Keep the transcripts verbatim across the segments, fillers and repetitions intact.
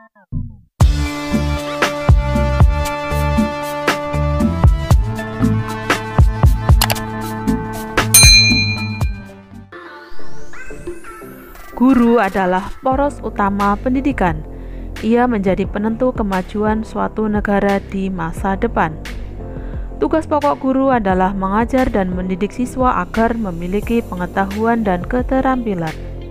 Guru adalah poros utama pendidikan. Ia menjadi penentu kemajuan suatu negara di masa depan. Tugas pokok guru adalah mengajar dan mendidik siswa agar memiliki pengetahuan dan keterampilan.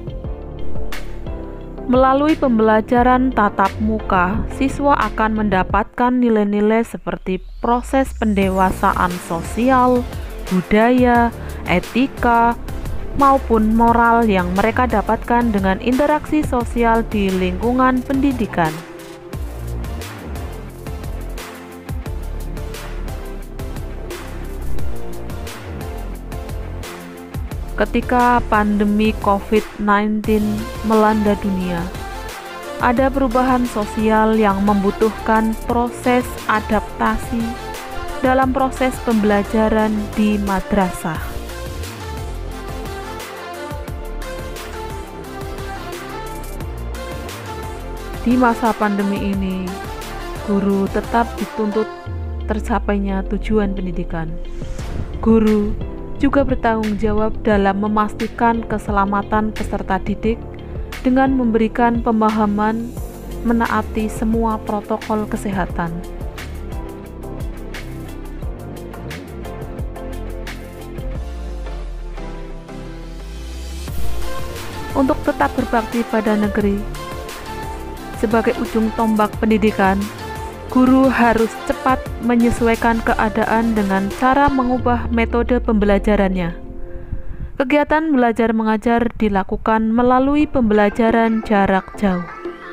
Melalui pembelajaran tatap muka, siswa akan mendapatkan nilai-nilai seperti proses pendewasaan sosial, budaya, etika, maupun moral yang mereka dapatkan dengan interaksi sosial di lingkungan pendidikan. Ketika pandemi covid sembilan belas melanda dunia, ada perubahan sosial yang membutuhkan proses adaptasi dalam proses pembelajaran di madrasah. Di masa pandemi ini, guru tetap dituntut tercapainya tujuan pendidikan. Guru juga bertanggung jawab dalam memastikan keselamatan peserta didik dengan memberikan pemahaman menaati semua protokol kesehatan. Untuk tetap berbakti pada negeri, sebagai ujung tombak pendidikan, guru harus cepat menyesuaikan keadaan dengan cara mengubah metode pembelajarannya. Kegiatan belajar mengajar dilakukan melalui pembelajaran jarak jauh.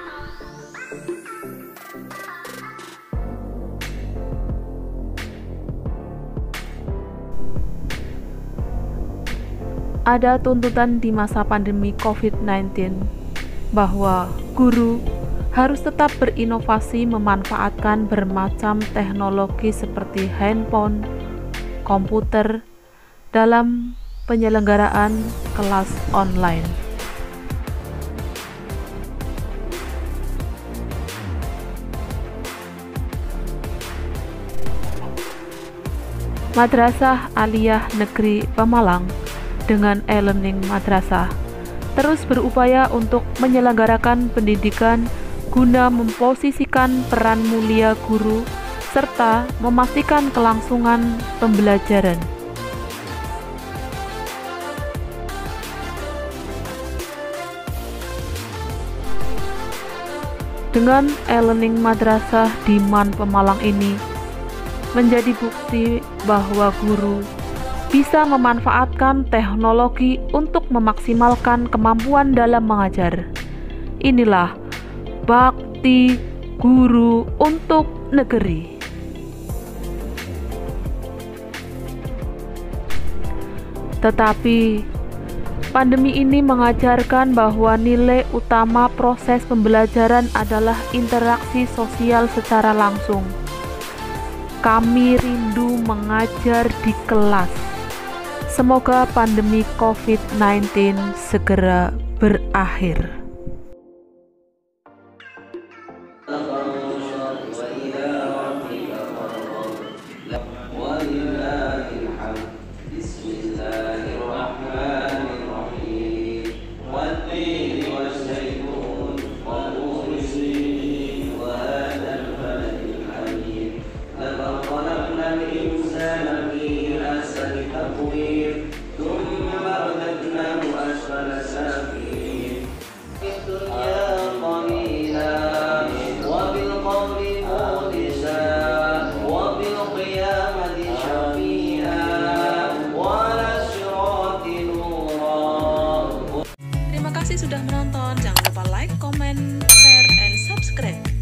Ada tuntutan di masa pandemi covid sembilan belas bahwa guru harus tetap berinovasi memanfaatkan bermacam teknologi seperti handphone, komputer dalam penyelenggaraan kelas online. Madrasah Aliyah Negeri Pemalang dengan e-learning madrasah terus berupaya untuk menyelenggarakan pendidikan guna memposisikan peran mulia guru serta memastikan kelangsungan pembelajaran. Dengan e-learning madrasah di Man Pemalang ini menjadi bukti bahwa guru bisa memanfaatkan teknologi untuk memaksimalkan kemampuan dalam mengajar. Inilah bakti guru untuk negeri. Tetapi pandemi ini mengajarkan bahwa nilai utama proses pembelajaran adalah interaksi sosial secara langsung. Kami rindu mengajar di kelas. Semoga pandemi covid sembilan belas segera berakhir. Terima kasih sudah menonton. Jangan lupa like, comment, share, and subscribe.